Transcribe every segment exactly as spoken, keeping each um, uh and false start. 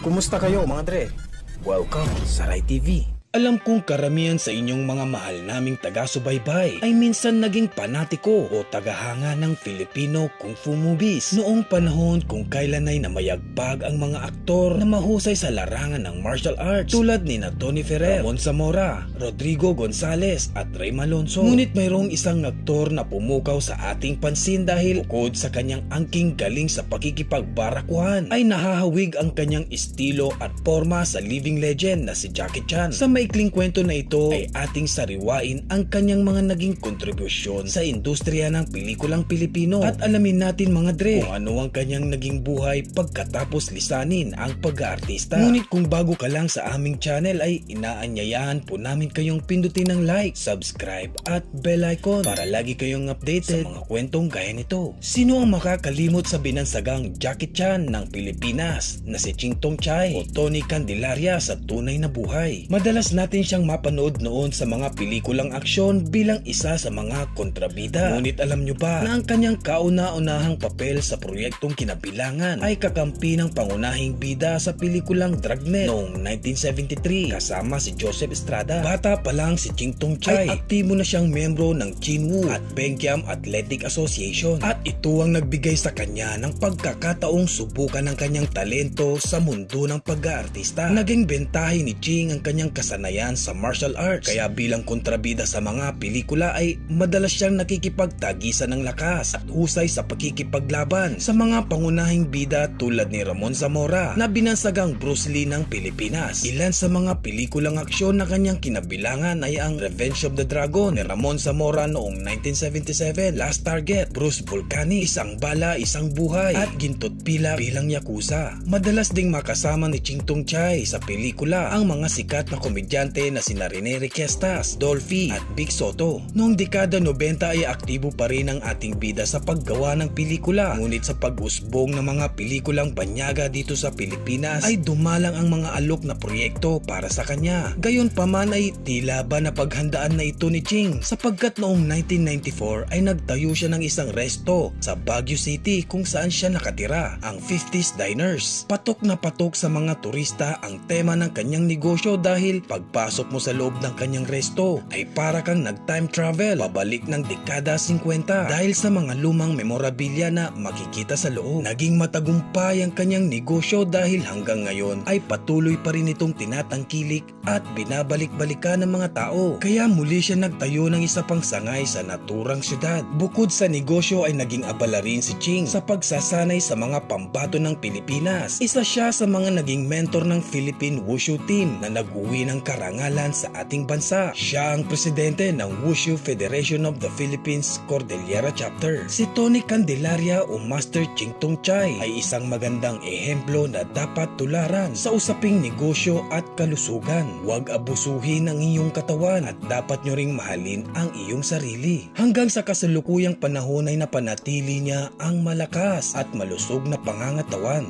Kumusta kayo mga dre? Welcome sa Rai T V. Alam kong karamihan sa inyong mga mahal naming taga-subaybay ay minsan naging panatiko o tagahanga ng Filipino Kung Fu movies noong panahon kung kailan ay namayagpag ang mga aktor na mahusay sa larangan ng martial arts tulad ni na Tony Ferrer, Ramon Zamora, Rodrigo Gonzalez at Ray Malonzo. Ngunit mayroong isang aktor na pumukaw sa ating pansin dahil bukod sa kanyang angking galing sa pakikipagbarakuhan ay nahahawig ang kanyang estilo at forma sa living legend na si Jackie Chan. Sa maikling kwento na ito ay ating sariwain ang kanyang mga naging kontribusyon sa industriya ng pelikulang Pilipino at alamin natin mga dre kung ano ang kanyang naging buhay pagkatapos lisanin ang pag-aartista. Ngunit kung bago ka lang sa aming channel ay inaanyayahan po namin kayong pindutin ng like, subscribe at bell icon para lagi kayong updated sa mga kwentong gaya nito. Sino ang makakalimot sa binansagang Jackie Chan ng Pilipinas na si Ching Tong Chai o Tony Candelaria sa tunay na buhay? Madalas natin siyang mapanood noon sa mga pelikulang aksyon bilang isa sa mga kontrabida. Ngunit alam nyo ba na ang kanyang kauna-unahang papel sa proyektong Kinabilangan ay kakampi ng pangunahing bida sa pelikulang Dragnet noong nineteen seventy-three kasama si Joseph Estrada. Bata pa lang si Ching Tong Chai ay aktibo na siyang membro ng Chinwoo at Benkiam Athletic Association at ito ang nagbigay sa kanya ng pagkakataong subukan ng kanyang talento sa mundo ng pag-aartista. Naging bentahe ni Ching ang kanyang kasanayan sa martial arts kaya bilang kontrabida sa mga pelikula ay madalas siyang nakikipagtagisan ng lakas at husay sa pakikipaglaban sa mga pangunahing bida tulad ni Ramon Zamora na binansagang Bruce Lee ng Pilipinas. Ilan sa mga pelikulang aksyon na kanyang kinabilangan ay ang Revenge of the Dragon ni Ramon Zamora noong nineteen seventy-seven, Last Target, Bruce Volcani, Isang Bala, Isang Buhay at Gintot Pila bilang Yakuza. Madalas ding makasama ni Ching Tong Chai sa pelikula ang mga sikat na komedyante na sina Rene Requestas, Dolphy at Big Soto. Noong dekada nobenta ay aktibo pa rin ang ating bida sa paggawa ng pelikula. Ngunit sa pag-usbong ng mga pelikulang banyaga dito sa Pilipinas ay dumalang ang mga alok na proyekto para sa kanya. Gayon pa man ay tila ba na paghandaan na ito ni Ching sapagkat noong nineteen ninety-four ay nagtayo siya ng isang resto sa Baguio City kung saan siya nakatira, ang fifties Diners. Patok na patok sa mga turista ang tema ng kanyang negosyo dahil pagpasok mo sa loob ng kanyang resto ay para kang nag-time travel pabalik ng dekada fifty dahil sa mga lumang memorabilia na makikita sa loob. Naging matagumpay ang kanyang negosyo dahil hanggang ngayon ay patuloy pa rin itong tinatangkilik at binabalik-balikan ng mga tao. Kaya muli siya nagtayo ng isa pang sangay sa naturang syudad. Bukod sa negosyo ay naging abala rin si Ching sa pagsasanay sa mga pambato ng Pilipinas. Isa siya sa mga naging mentor ng Philippine Wushu team na nag-uwi ng karangalan sa ating bansa. Siya ang presidente ng Wushu Federation of the Philippines Cordillera Chapter. Si Tony Candelaria o Master Ching Tong Chai ay isang magandang ehemplo na dapat tularan sa usaping negosyo at kalusugan. Huwag abusuhin ang iyong katawan at dapat nyo ring mahalin ang iyong sarili. Hanggang sa kasalukuyang panahon ay napanatili niya ang malakas at malusog na pangangatawan.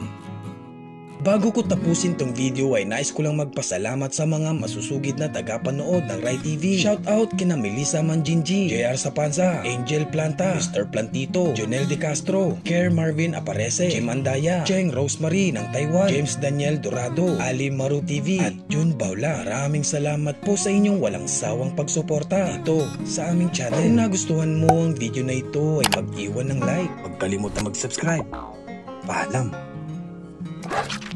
Bago ko tapusin tong video ay nais ko lang magpasalamat sa mga masusugid na tagapanood ng Rai T V. Shoutout kina Melissa Manjinji, J R Sapanza, Angel Planta, Mister Plantito, Jonel De Castro, Care Marvin Aparece, Jim Andaya, Cheng Rosemary ng Taiwan, James Daniel Dorado, Ali Maru T V at Jun Baula. Maraming salamat po sa inyong walang sawang pagsuporta dito sa aming channel. Kung nagustuhan mo ang video na ito ay mag-iwan ng like. Huwag kalimutan mag-subscribe. Paalam.